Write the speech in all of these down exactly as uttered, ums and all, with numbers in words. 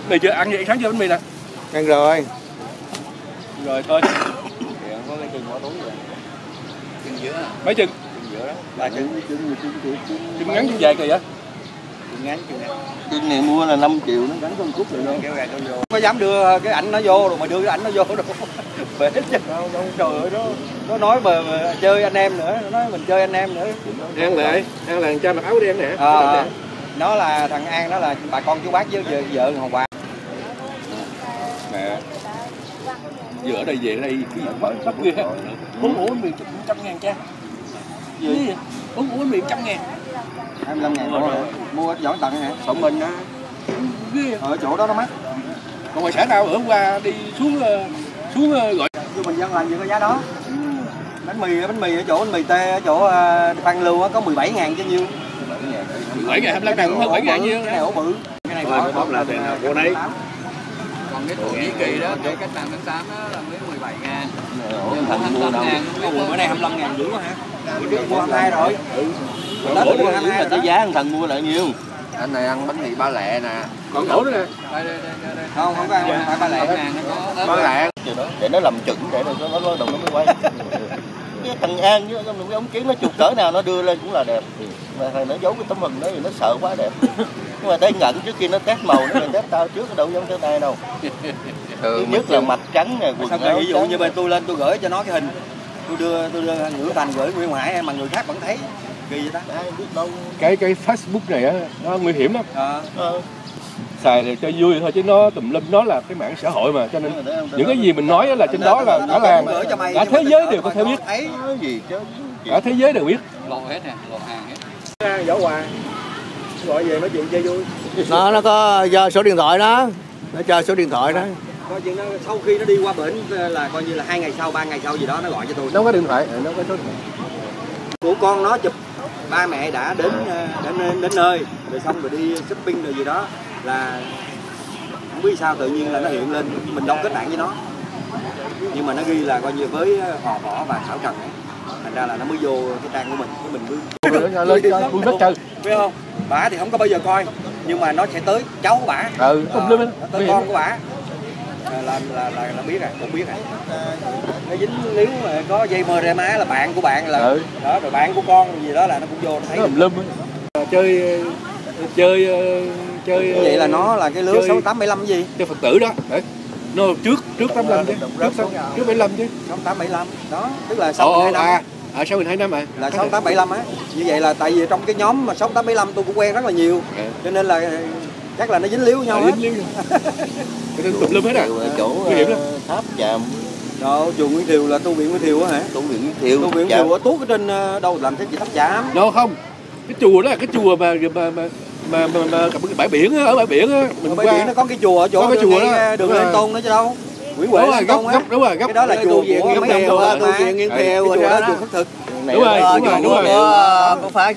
Mì chưa ăn vậy sáng chưa bánh mì nè? Ăn rồi. Rồi thôi. Có cái chừng bỏ túi rồi. Chừng giữa. Mấy chừng? Chừng giữa đó. Ba chừng chừng chừng chừng ngắn chừng dài kìa vậy? Chừng ngắn chừng ngắn. Chừng này mua là năm triệu nó gắn con cút rồi đó. Kéo ra nó vô. Có dám đưa cái ảnh nó vô rồi mà đưa cái ảnh nó vô đâu. Bể chứ. Trời ơi nó nó nói mà, mà chơi anh em nữa, nó nói mình chơi anh em nữa. An lại, An là cha mặc áo đen nè. À, nó là thằng An, nó là bà con chú bác với vợ, vợ Hồng Hoa. Mẹ. Giờ ở đây về ở đây cái gì mới sắp ghê ha. Uống ủa mì trăm ngàn cha. Gì vậy? Uống ủa mì trăm ngàn. hai mươi lăm ngàn mua, mua giỏ tặng hả? Sống mình á. Ghê. Ở chỗ đó nó mắc. Còn ngoài xã nào bữa hôm qua đi xuống xuống gọi vô Bình Dân làm gì có giá đó. Bánh mì bánh mì ở chỗ bánh mì tê ở chỗ Phan Lưu có mười bảy ngàn chứ nhiêu. mười bảy ngàn, hai mươi lăm ngàn cũng hơn bảy ngàn nhiêu. Cái này ổ bự. Cái này bỏ bóp là tiền nào cô đấy. Còn cái Thổ Nhĩ Kỳ đó, cái cách làm tháng tám đó là mới mười bảy ngàn. Thành mua đâu. Bữa nay hai mươi lăm ngàn dữ quá hả? Trước mua hai mươi hai rồi. Tết mua hai mươi hai là tới giá thằng mua lại nhiêu. Anh này ăn bánh mì Ba Lẹ nè. Còn ổ nữa nè. Đây đây đây đây. Không, không có ăn phải Ba Lẹ. Ba Lẹ. Để nó làm chuẩn để nó nó bắt đầu nó mới quay. Cái thằng An với cái ống kiến nó chụp cỡ nào nó đưa lên cũng là đẹp. Mà thằng nó giấu cái tấm hình đó thì nó sợ quá đẹp. Nhưng mà tới nhận trước khi nó test màu nó test tao trước cái đâu giống thế này đâu. Thứ nhất là mặt trắng nè, quần áo. Ví dụ như bên tôi lên tôi gửi cho nó cái hình, tôi đưa tôi đưa Nguyễn Thành gửi Nguyễn Hải mà người khác vẫn thấy kỳ vậy ta. Cái cái Facebook này á nó nguy hiểm lắm. À. Xài để cho vui thôi chứ nó tùm lum, nó là cái mạng xã hội mà, cho nên những cái gì mình nói là trên đó là cả làng, cả thế giới đều có thể biết, cả thế giới đều biết. Lộ hết nè, lộ hàng hết. Võ Hòa gọi về nói chuyện chơi vui. Nó nó có giờ số điện thoại đó, nó chờ số điện thoại đó. Coi chừng nó sau khi nó đi qua bển là coi như là hai ngày sau, ba ngày sau gì đó nó gọi cho tôi. Nó có điện thoại, nó có số điện thoại. Của con nó chụp ba mẹ đã đến đến đến nơi rồi xong rồi đi shopping rồi gì đó là không biết sao tự nhiên là nó hiện lên, mình đâu kết bạn với nó nhưng mà nó ghi là coi như với Họ Võ và Thảo Trần ấy. Thành ra là nó mới vô cái trang của mình, của mình mới lên trời, biết không? Bả thì không có bao giờ coi nhưng mà nó sẽ tới cháu của bả, ừ, ờ, nó tới con của bả là là là, là, là biết rồi, cũng biết rồi. Nó dính, nếu mà có dây em rờ em a là bạn của bạn là ừ. Đó rồi bạn của con gì đó là nó cũng vô nó thấy. Nó lum chơi chơi chơi vậy là nó là cái lứa sáu tám bảy lăm gì? Chơi Phật tử đó. Đấy. Nó trước trước tám mươi lăm chứ, trước trước bảy lăm chứ. sáu tám bảy lăm. Đó, tức là sáu hai năm. À, à sáu hai năm à. Là sáu tám bảy lăm á. Như vậy là tại vì trong cái nhóm mà sáu tám bảy lăm tôi cũng quen rất là nhiều. À. Cho nên là chắc là nó dính líu với nhau à, hết. Dính líu. Cái tùm lum hết à. Chỗ nguy hiểm lắm. Tháp Chàm. Đó, chùa Nguyễn Thiều là tu viện Nguyễn Thiều á hả? Tu viện Nguyễn Thiều. Tu viện Nguyễn Thiều ở tuốt ở trên đâu làm cái gì Tháp Chàm. Đâu không. Cái chùa đó là cái chùa mà mà mà mà, mà, mà cái bãi biển á, ở bãi biển á, mình bãi biển nó có cái chùa ở chỗ có cái chùa đó, đường Lên Tôn đó chứ đâu. Nguyễn Huệ Lên Tôn á. Đúng rồi, gấp. Cái đó là chùa của mấy ông tu tu viện Nguyễn Thiều rồi đó, chùa khất thực. Đúng rồi, đúng rồi, đúng rồi. Có phải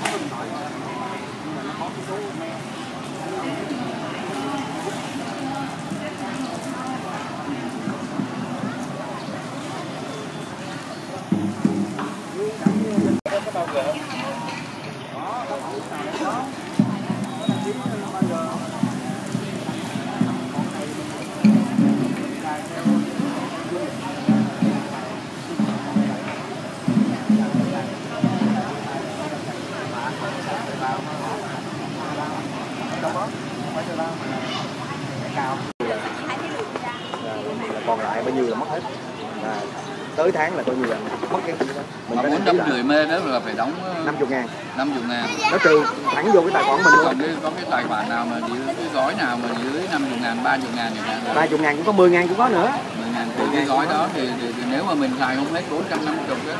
còn lại bao nhiêu là mất hết, à, tới tháng là coi như là mất cái gì đó. Mình muốn đóng rưỡi mê đó là phải đóng năm mươi ngàn. năm mươi ngàn. Nó trừ thẳng vô cái tài khoản mình luôn. Còn cái, có cái tài khoản nào mà dưới cái gói nào mà dưới năm mươi ngàn, ba mươi ngàn thì ba mươi ngàn cũng có, mười ngàn cũng có nữa. mười ngàn từ cái gói đó thì, thì, thì nếu mà mình xài không hết bốn trăm năm mươi á.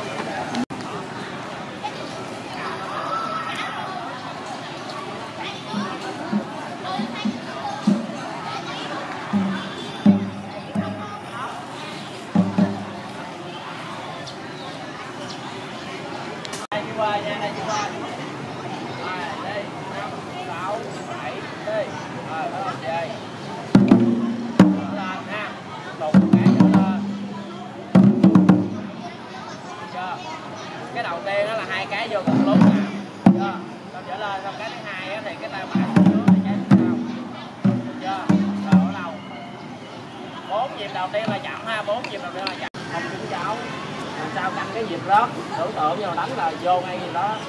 nhịp đầu tiên là chậm ha, bốn nhịp đầu tiên là chậm. Không kính cháu. Làm sao canh cái nhịp đó, tưởng tượng vào đánh là vô ngay nhịp đó.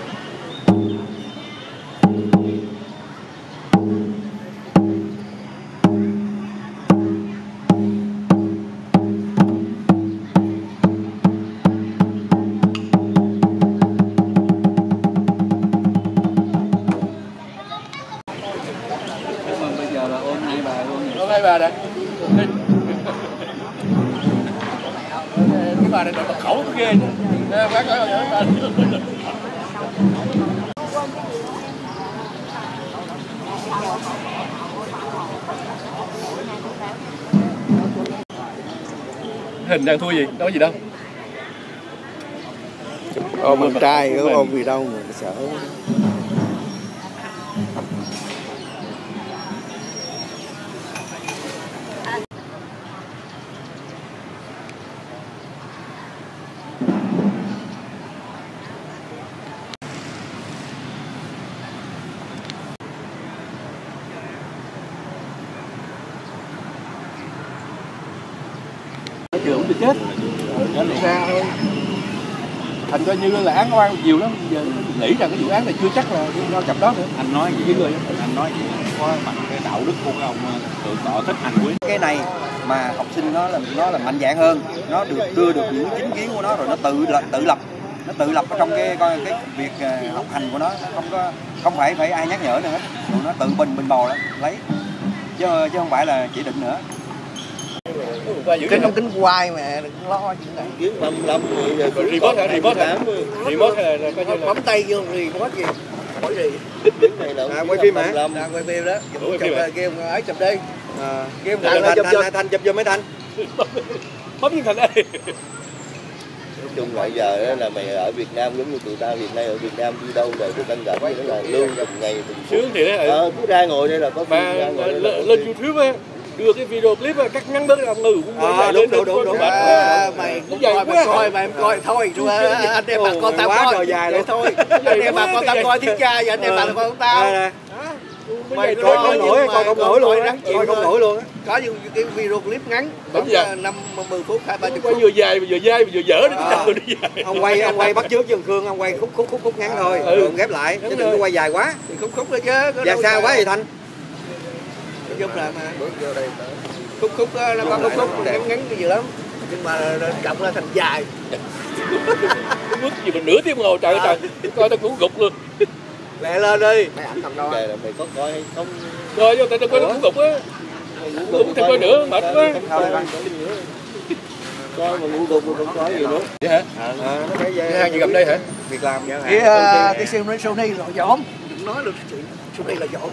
Hai bà nè, cái bà này mật khẩu cũng ghê chứ. Bác nói rồi bà. Hình đang thua gì? Nói gì đâu. Ôm con trai, có ôm gì đâu mà sợ. Trường thì chết, ra thôi. Thành coi như là án oan nhiều lắm. Giờ nghĩ rằng cái vụ án này chưa chắc là do cặp đó nữa. Anh nói gì người anh nói gì có bằng cái đạo đức của ông tự tỏ thích anh quý. Cái này mà học sinh nó là nó là mạnh dạn hơn, nó được đưa được những chính kiến của nó rồi nó tự lập tự lập nó tự lập ở trong cái cái, cái việc học hành của nó, nó không có không phải phải ai nhắc nhở nữa hết, rồi nó tự bình bình bò lấy chứ chứ không phải là chỉ định nữa. Cái ống kính quay mà đừng lo chuyện này. Kiếm năm năm rồi remote hả? Remote hả? Remote hay là coi như là bấm tay vô remote gì? Hỏi gì? này là À, quay phim hả? À, quay phim đó. Chụp kêu ấy chụp đi. À, kêu Thành chụp chụp Thành chụp giùm mấy Thành. bấm như Thành đây. Nói chung lại giờ là mày ở Việt Nam giống như tụi tao hiện nay ở Việt Nam đi đâu rồi tụi đang gặp đó là lương từng ngày từng sướng thì đấy. Ờ, cứ ra ngồi đây là có mà lên YouTube á, đưa cái video clip á, cắt ngắn bớt ra ngừ cũng à, đúng đúng đúng đúng. À, mày cũng coi mày coi mày em coi thôi chú anh em bà con tao coi rồi dài luôn thôi. Anh em bà con tao coi thiết cha và anh em bà con tao. Mày coi không nổi, coi không nổi luôn, coi không nổi luôn. Có những cái video clip ngắn năm mười phút hai ba chục phút. Vừa dài vừa dai vừa dở nữa. Ông quay ông quay bắt chước Trần Khương, ông quay khúc khúc khúc khúc ngắn thôi, rồi ghép lại chứ đừng có quay dài quá. Thì khúc khúc thôi chứ. Dài xa quá thì Thành. Nói chung là mà khúc khúc nó có khúc khúc ngắn ngắn cái gì lắm, nhưng mà cộng ra thành dài. Mất gì mình nửa tiếng đồng hồ trời ơi trời, coi tao cũng gục luôn. Lẹ lên đi. Mày ảnh thằng đâu? Là mày có coi hay không? Coi vô tại tao coi nó cũng gục á. Cũng thêm coi nữa mệt quá. Coi mà ngủ gục mà không coi gì nữa. Vậy hả? À, nó phải về. Hai gì gặp đây hả? Việc làm vậy hả? Cái cái siêu siêu ni là dỗm. Đừng nói được chuyện siêu ni là dỗm.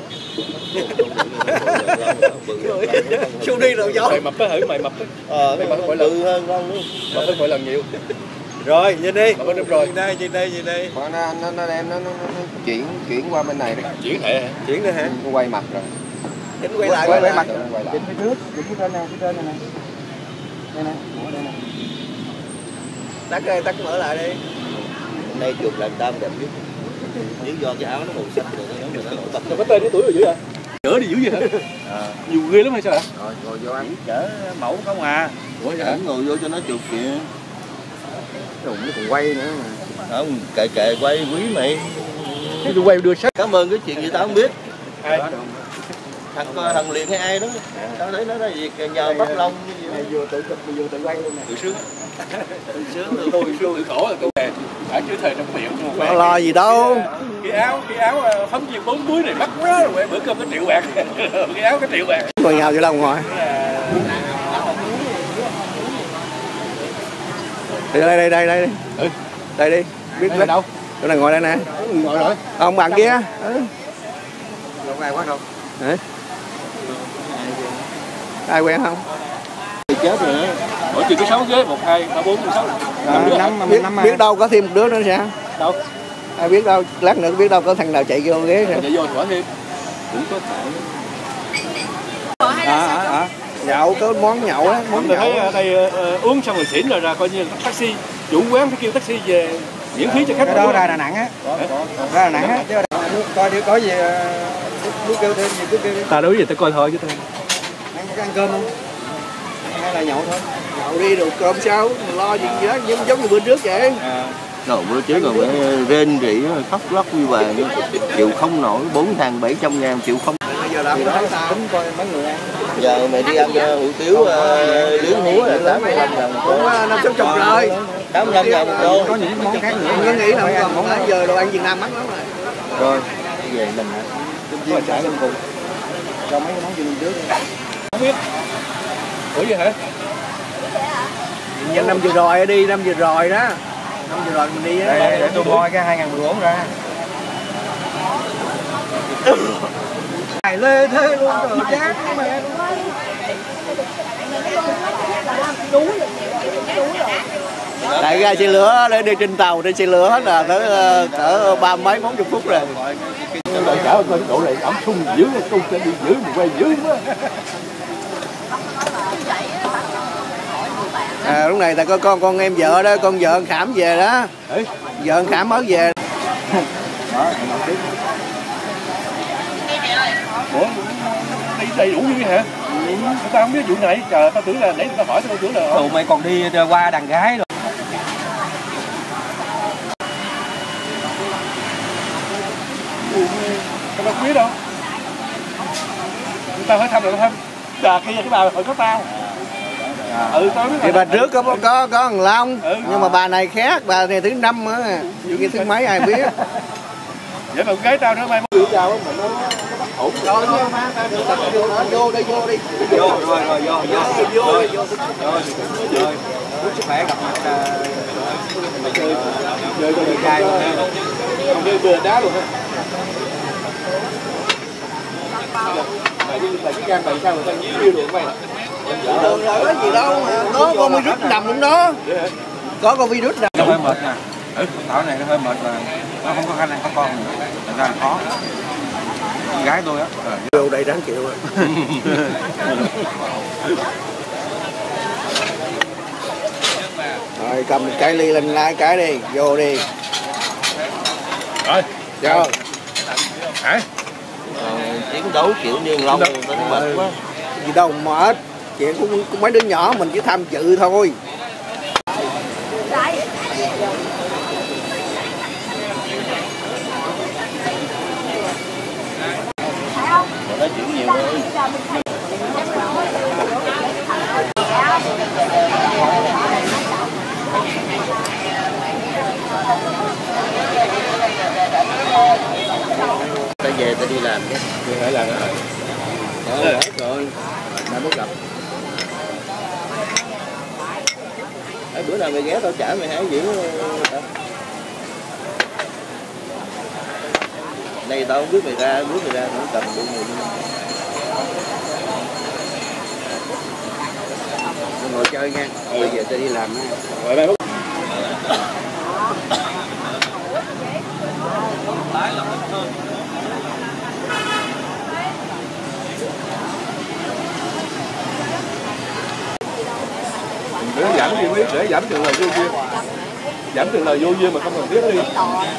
Siêu ni là dỗm. Mày mập á hử mày mập á. Ờ mày mập gọi lần hơn con nữa. Mập hơn mỗi lần nhiều. Rồi, nhìn đi. Mập hơn rồi. Nhìn đây, nhìn đây, nhìn đây. Nó nó nó đem nó, nó, nó chuyển chuyển qua bên này đi. Chuyển hệ hả? Chuyển nữa hả? Nó quay mặt rồi. Chỉnh quay lại quay, quay quay mặt lại. Quay lại. Chỉnh phía trước, chỉnh phía trên này, phía trên này này. Đây nè, đây nè. Tắt đây, tắt mở lại đi. Hôm nay chụp làm tam đẹp nhất. Nếu do cái áo nó màu xanh rồi nó nó nổi bật. Nó có tên cái tuổi rồi dữ hả? Chở đi dữ vậy hả? À. Nhiều ghê lắm hay sao hả? Rồi rồi vô ăn chở mẫu không à. Ủa vậy ngồi vô cho nó chụp kìa. Đụng nó còn quay nữa mà. Không, kệ kệ quay quý mày. Cái tôi quay đưa sách. Cảm ơn cái chuyện gì tao không biết. Ai? Thằng thằng liền hay ai đó. Tao thấy nó nói việc nhờ Bắc Long Mày vừa tự chụp vừa tự quay luôn nè. Tự sướng. tự sướng Tôi sướng tự khổ là tôi về. Ở dưới thời trong miệng một Lo, lo gì đâu. Cái áo cái áo phóng viên bốn túi này mắc quá rồi, bữa cơm có triệu bạc. Cái áo có triệu bạc. Ngồi nhào vô lòng ngồi. Đây đây đây đây đây. Ừ. Đây đi. Biết đây đâu? Chỗ này ngồi đây nè. Ngồi rồi. Ông bạn kia. Ừ. Không ai quá đâu. Hả? Ai quen không? Chết rồi đó. Mỗi chuyện có sáu ghế, một, hai, ba, bốn, sáu. năm biết, biết đâu có thêm một đứa nữa sao? Đâu? Ai biết đâu, lát nữa biết đâu có thằng nào chạy vô ghế sao? Chạy vô bỏ thêm. Cũng có thể. À, à, à. Nhậu có món nhậu á, món Mình nhậu. thấy ở đây uh, uống xong rồi xỉn rồi ra coi như taxi, chủ quán phải kêu taxi về miễn phí cho khách. Cái đó ra Đà Nẵng á. Ra Đà Nẵng á chứ coi đi có gì muốn kêu thêm gì cứ kêu đi. Ta đối gì ta coi thôi chứ ta. Ăn, ăn cơm không? hay là nhậu thôi? Nhậu đi rồi cơm sao, lo gì gì đó, giống, giống như bữa trước vậy. À. Rồi bữa trước rồi phải rên rỉ khóc lóc như vàng, chịu không nổi, bốn thằng bảy trăm ngàn chịu không. Bây giờ làm đó sao? Tính coi mấy người ăn. Giờ mày đi ăn hủ tiếu nướng húa là tám mươi lăm ngàn một tô. Năm sáu chục rồi. tám mươi lăm ngàn một tô. Có những món khác nữa. Tôi nghĩ là không còn món nãy giờ đồ ăn Việt Nam mắc lắm rồi. Rồi, về mình hả? Có trả lên cùng. Cho mấy cái món gì trước. Không biết. Ủa gì hả? Năm vừa rồi đi, năm vừa rồi đó. Năm vừa rồi mình đi á. Để, để tôi moi cái hai nghìn mười bốn ra. Này lê thế luôn rồi, chán mẹ. Tại ra xe lửa để đi trên tàu, trên xe lửa hết là tới cỡ ba mấy bốn chục phút rồi. Lại cả cái độ này ẩm sung dữ, công sẽ đi dữ, mình quay dữ quá. À, lúc này ta có con con em vợ đó, con vợ anh Khảm về đó. Ê. Vợ anh Khảm mới về. Đó, Ủa, đi đầy đủ như vậy hả? Ừ. Tao không biết vụ này, trời, tao tưởng là nãy tao hỏi tao tưởng là... tụi mày còn đi qua đàn gái rồi. Tao đâu biết đâu. Tao hỏi thăm rồi tao thăm. Trời, kia cái bà hỏi có tao. À. Ừ, tao biết. Thì bà trước có có có thằng Long, ừ. nhưng mà bà này khác, bà này thứ năm á, dù kia thứ mấy ai biết. Vậy mà con gái tao nữa mai Chào mà nó bắt ổn rồi thôi mà vô đây vô đi Vô rồi rồi vô vô vô vô rồi rồi sức khỏe gặp mặt chơi chơi chơi trai luôn ha, không đi bừa đá luôn ha. Mày đi là cái gan mày sao mà tao nhiêu được mày? Đường rồi có gì đâu mà có con virus nằm trong đó, có con virus nằm. nó hơi mệt nè. Thảo này nó hơi mệt là nó không có khả năng có con nữa, thành ra khó. Con gái tôi á Vô đây đáng chịu rồi. Rồi cầm cái ly lên lái cái đi, vô đi. Rồi, Vô. hả? Chiến đấu kiểu niên long nó mệt quá. Gì đâu mệt, chuyện của, của mấy đứa nhỏ mình chỉ tham dự thôi. Nói chuyện nhiều thôi. Ta về ta đi làm chứ. Đi phải làm rồi. Rồi, hết rồi. Đã muốn gặp. Ở bữa nào mày ghé tao trả mày hãy diễn. Đây tao không biết mày ra, biết mày ra nó cầm đủ người luôn. Ngồi chơi nha. Bây giờ tao đi làm nha. Rồi đây. Để giảm đi biết, để giảm trường lời vô duyên. Giảm trường lời vô duyên mà không cần thiết đi.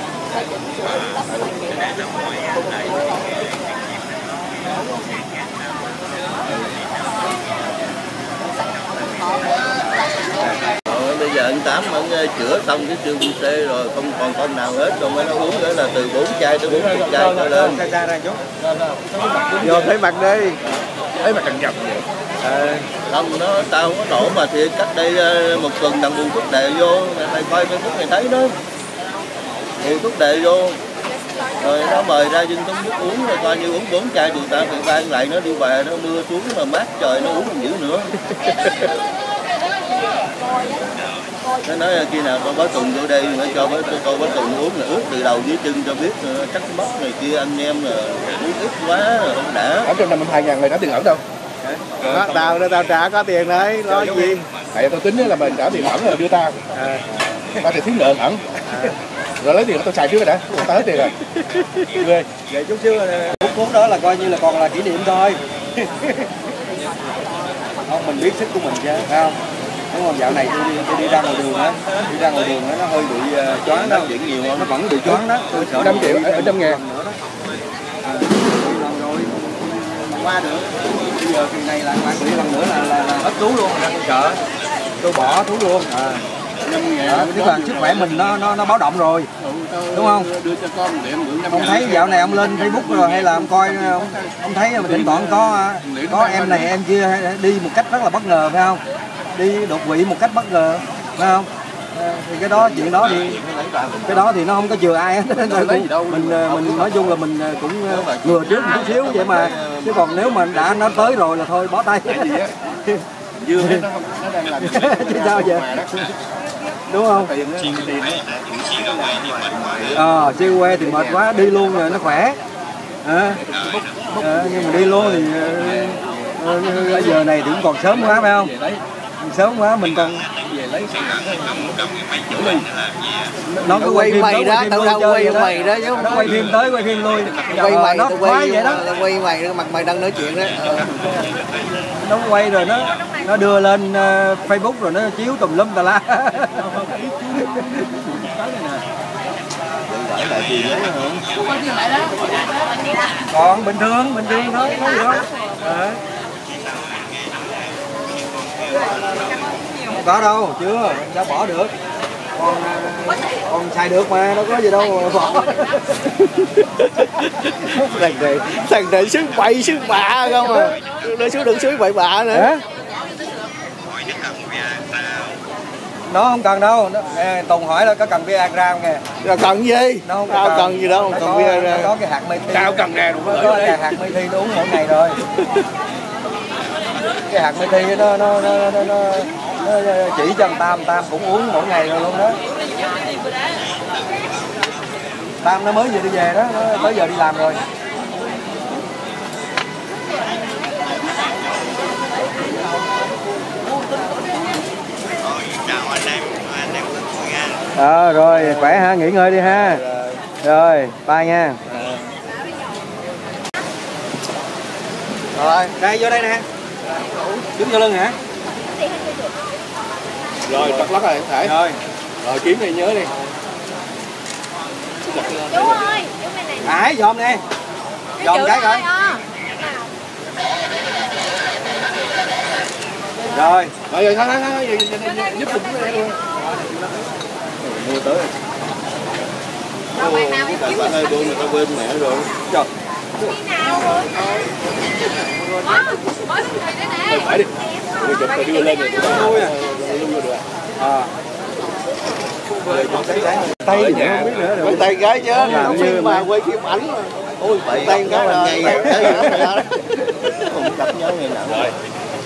Rồi, bây giờ anh Tám vẫn chữa xong cái siêu bê xê rồi, không còn con nào hết, còn mới nó uống nữa là từ bốn chai tới bốn chục chai trở lên. ra ra chút. Vô thấy mặt đi. Thấy mà cần nhập vậy. À, không nó tao không có nổ mà thiệt, cách đây một tuần thằng buồn thuốc đệ vô, mày coi Facebook mày thấy đó, buồn thuốc đệ vô rồi nó mời ra dân tống nước uống, rồi coi như uống bốn chai tụi tao thì ban lại nó đi về, nó mưa xuống mà mát trời nó uống còn dữ nữa. Nó nói là khi nào con bá Tùng vô đây phải cho bá, con bá Tùng uống là ướt từ đầu dưới chân cho biết chắc bóc này kia anh em là uống ít quá rồi không đã. Ở trong năm mươi hai ngàn mày trả tiền ẩn đâu? Đó, tao tao trả có tiền đấy, lo gì. Tại tao tính là mày trả tiền ẩn rồi đưa tao. À. Tao thì thiếu nợ ẩn. À. Rồi lấy tiền tao xài trước đã, tao hết tiền rồi. Ghê. Vậy chút xíu phút phút đó là coi như là còn là kỷ niệm thôi. Không, mình biết sức của mình chứ, phải không? Đúng không? Dạo này tôi đi, tôi đi ra ngoài đường á, đi ra ngoài đường á, nó hơi bị uh, choáng đó, diễn nhiều nó vẫn bị choáng đó. Tôi sợ năm triệu ở trăm ngàn. Nữa đó. À, lần rồi qua được. Bây giờ kỳ này lại lại bị lần nữa là là, là hết thú luôn, ra tôi chợ tôi bỏ thú luôn. À. Đó, tức là sức khỏe mình nó nó nó báo động rồi, đúng không? Ông thấy dạo này ông lên Facebook rồi hay là ông coi ông, ông thấy mà thỉnh thoảng có có em này em kia đi một cách rất là bất ngờ phải không? Đi đột quỵ một cách bất ngờ phải không? Thì cái đó chuyện đó thì cái đó thì nó không có chừa ai hết. mình mình nói chung là mình cũng ngừa trước một chút xíu vậy mà, chứ còn nếu mà đã nó tới rồi là thôi bó tay. Dương nó không nó đang làm chứ sao vậy, đúng không? Ờ siêu quê thì mệt quá, đi luôn rồi nó khỏe à, à, nhưng mà đi luôn thì bây giờ này thì cũng còn sớm quá phải không? Sớm quá mình còn về lấy nó cứ quay mày đó, tao đâu quay mày đó chứ nó quay phim tới quay phim lui, quay mày nó quay vậy đó, quay mày mặt mày đang nói chuyện đó. Nó quay rồi nó nó đưa lên uh, Facebook rồi nó chiếu tùm lum tà la. Còn bình thường bình thường thôi, có gì đâu. À. Không có đâu, chưa, đã bỏ được. Còn còn xài được mà, đâu có gì đâu mà bỏ. Thằng này, thằng này sức bậy sức bạ không à. Nó xuống đừng suối bậy bạ nữa. Hả? Nó không cần đâu. Nó, Tùng hỏi là có cần Viagra không kìa. Là cần gì? Nó không Tao cần. cần gì đâu, không cần Viagra. Nó có cái hạt mê thi. Tao cần nè, nó có cái hạt mê thi nó uống mỗi ngày rồi. Cái hạt mê thi nó nó nó nó, nó, nó chỉ cho Tam, Tam cũng uống mỗi ngày rồi luôn đó. Tam nó mới vừa đi về đó, nó tới giờ đi làm rồi. Ờ à, rồi khỏe ha, nghỉ ngơi đi ha. Rồi bye nha. Rồi đây vô đây nè, đứng vô lưng hả? Rồi bắt lắc rồi thể rồi rồi kiếm này nhớ đi. Chú ơi, chú bên này. Hải dòm nè, dòm cái coi. Rồi rồi rồi thôi thôi thôi giúp mình cái này luôn. Mua tới rồi bạn nào em kiếm ơi buông người ta quên mẹ rồi. Trời. Khi nào rồi? Có, có người đây nè. Phải đi. Người chụp rồi đưa lên rồi chúng ta nuôi à. Lưu vô được. À. Tay thì không biết nữa rồi. Tay gái chứ, làm như mà quay phim ảnh mà. Ôi, tay cái là ngày. Không gặp nhớ ngày nào. Rồi.